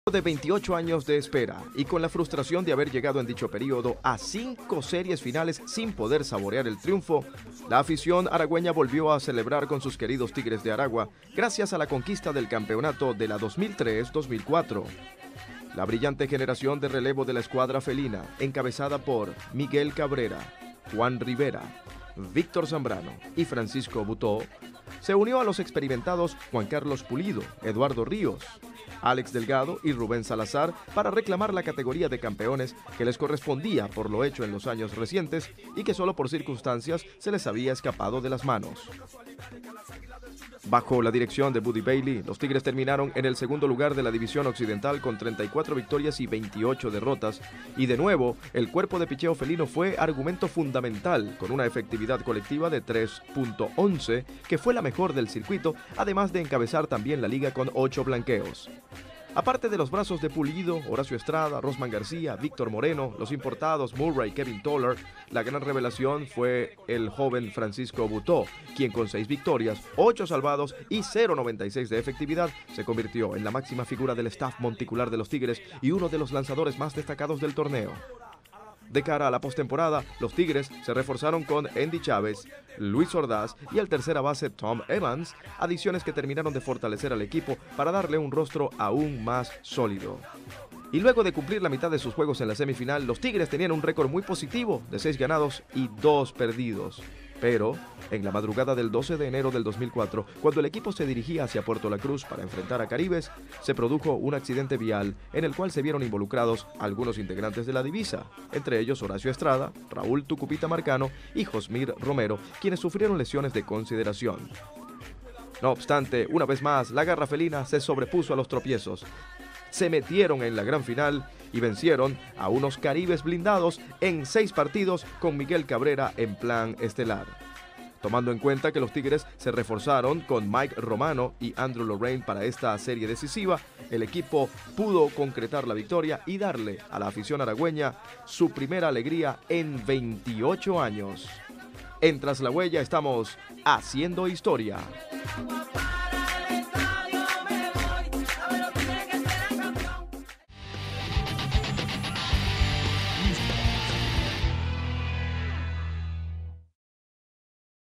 De 28 años de espera y con la frustración de haber llegado en dicho periodo a 5 series finales sin poder saborear el triunfo, la afición aragüeña volvió a celebrar con sus queridos Tigres de Aragua gracias a la conquista del campeonato de la 2003-2004. La brillante generación de relevo de la escuadra felina, encabezada por Miguel Cabrera, Juan Rivera, Víctor Zambrano y Francisco Butó, se unió a los experimentados Juan Carlos Pulido, Eduardo Ríos, Alex Delgado y Rubén Salazar para reclamar la categoría de campeones que les correspondía por lo hecho en los años recientes y que solo por circunstancias se les había escapado de las manos. Bajo la dirección de Buddy Bailey, los Tigres terminaron en el segundo lugar de la división occidental con 34 victorias y 28 derrotas, y de nuevo, el cuerpo de picheo felino fue argumento fundamental, con una efectividad colectiva de 3.11, que fue la mejor del circuito, además de encabezar también la liga con 8 blanqueos. Aparte de los brazos de Pulido, Horacio Estrada, Rosman García, Víctor Moreno, los importados Murray y Kevin Toller, la gran revelación fue el joven Francisco Butó, quien con 6 victorias, 8 salvados y 0.96 de efectividad se convirtió en la máxima figura del staff monticular de los Tigres y uno de los lanzadores más destacados del torneo. De cara a la postemporada, los Tigres se reforzaron con Andy Chávez, Luis Ordaz y el tercera base Tom Evans, adiciones que terminaron de fortalecer al equipo para darle un rostro aún más sólido. Y luego de cumplir la mitad de sus juegos en la semifinal, los Tigres tenían un récord muy positivo de 6 ganados y 2 perdidos. Pero, en la madrugada del 12 de enero del 2004, cuando el equipo se dirigía hacia Puerto La Cruz para enfrentar a Caribes, se produjo un accidente vial en el cual se vieron involucrados algunos integrantes de la divisa, entre ellos Horacio Estrada, Raúl Tucupita Marcano y Josmir Romero, quienes sufrieron lesiones de consideración. No obstante, una vez más, la garra felina se sobrepuso a los tropiezos. Se metieron en la gran final y vencieron a unos Caribes blindados en 6 partidos con Miguel Cabrera en plan estelar. Tomando en cuenta que los Tigres se reforzaron con Mike Romano y Andrew Lorraine para esta serie decisiva, el equipo pudo concretar la victoria y darle a la afición aragüeña su primera alegría en 28 años. En Tras la Huella estamos haciendo historia.